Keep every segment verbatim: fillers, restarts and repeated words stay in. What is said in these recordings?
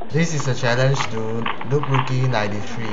This is a challenge to Loop Rookie ninety-three.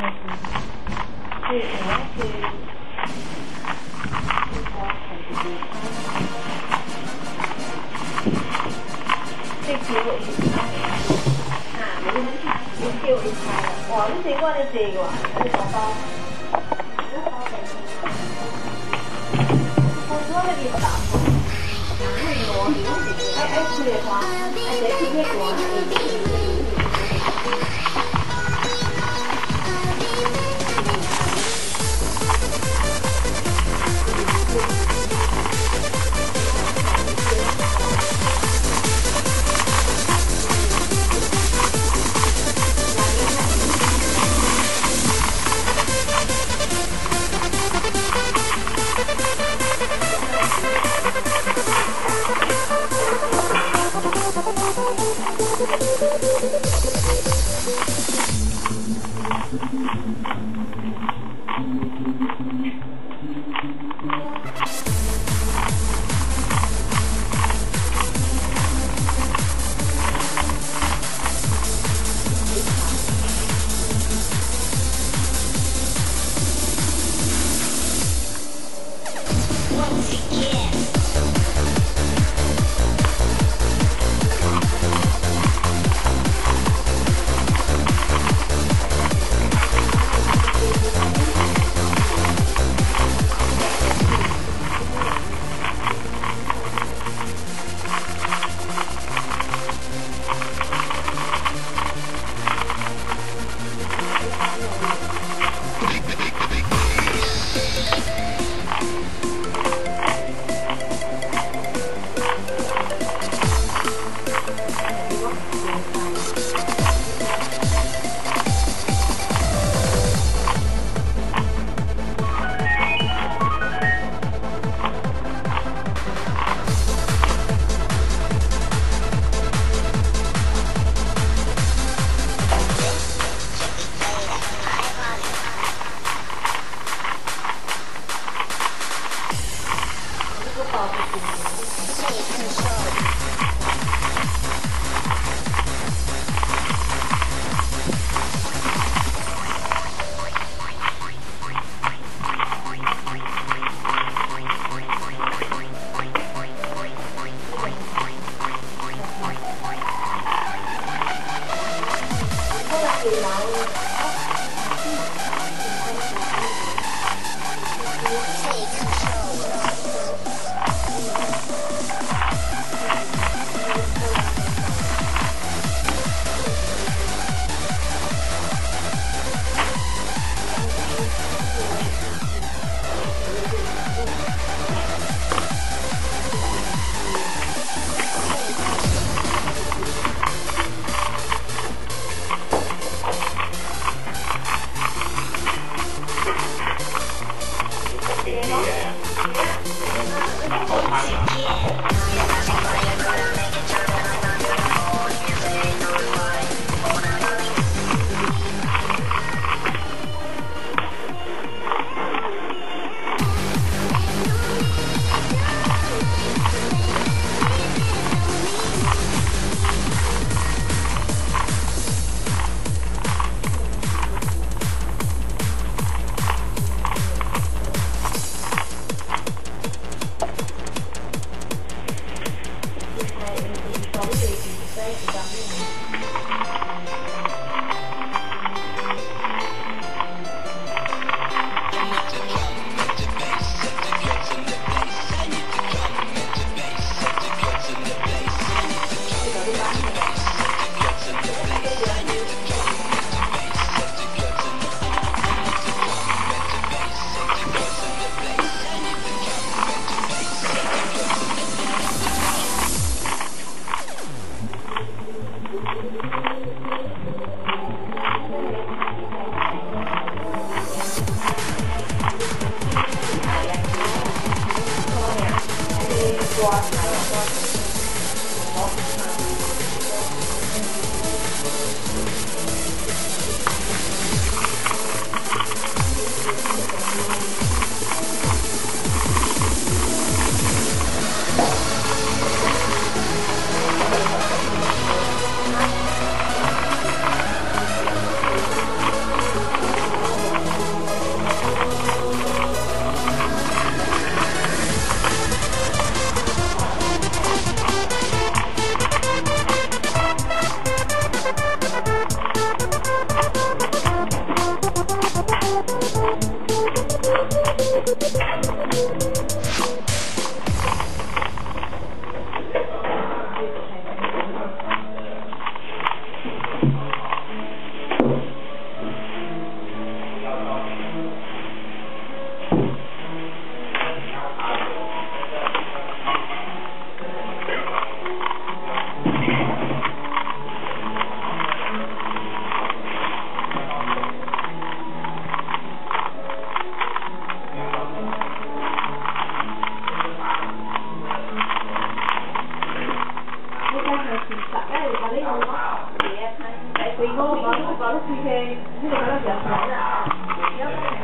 你我把你把你推开，你就把它讲出来了。你要看。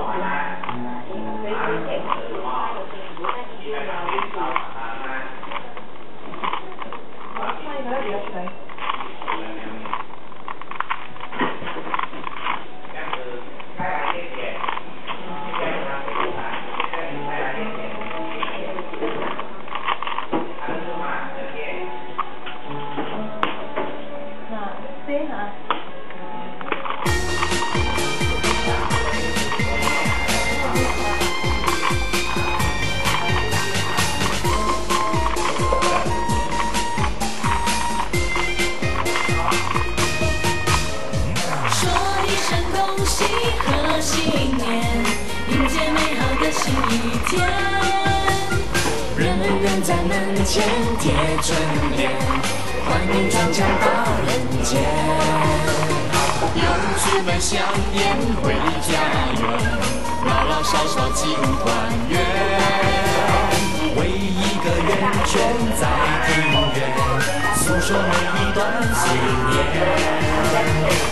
贺新年，迎接美好的新一天。人人在门前贴春联，欢迎转角到人间。有句们相言回家园，老老少少尽团圆。围一个圆圈在庭院，诉说每一段思念。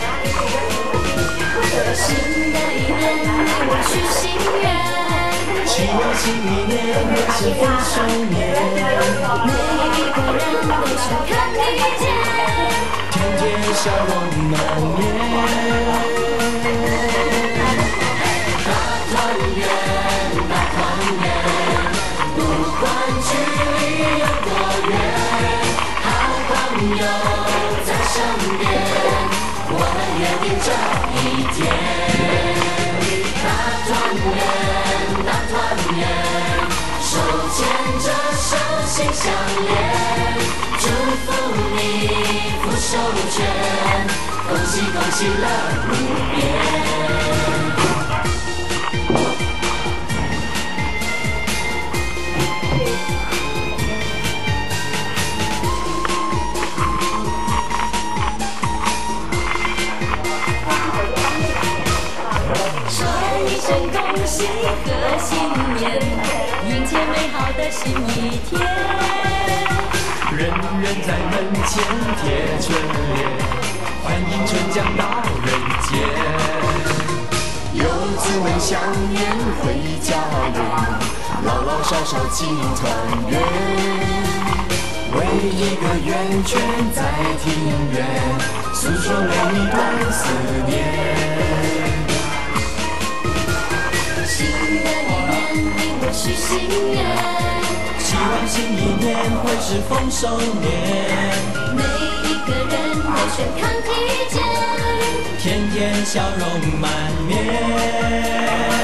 新的一年，你我许心愿，希望新一年会是丰收年，每一个人都想看你见，天天笑容满面。大团圆，大团圆，不管距离有多远，好朋友在身边，我们约定这一天。大团圆，大团圆，手牵着手心相连，祝福你福寿全，恭喜恭喜乐无边。恭喜贺新年，迎接美好的新一天。人人在门前贴春联，欢迎春江到人间。游子们相约回家园，老老少少尽团圆。围一个圆圈在庭院，诉说每一段思念。新的一年，你我许心愿，希望新一年会是丰收年，每一个人都健康体健，天天笑容满面。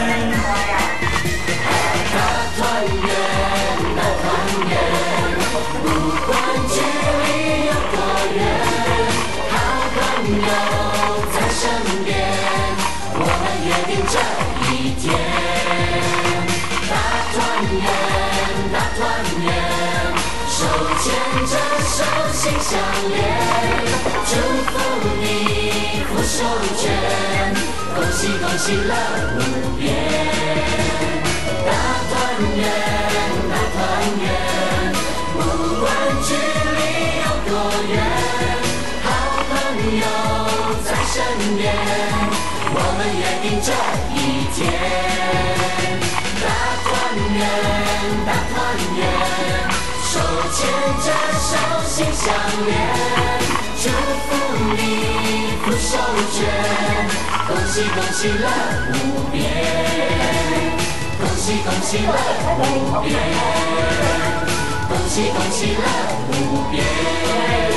大团圆，大团圆，不管距离有多远，好朋友在身边，我们约定这一天。大团圆，大团圆，手牵着手心相连，祝福你福寿全，恭喜恭喜乐无边。大团圆，大团圆，不管距离有多远，好朋友在身边，我们约定这一天。大团圆，大团圆，手牵着手心相连，祝福你福寿全，恭喜恭喜乐无边，恭喜恭喜乐无边，恭喜恭喜乐无边。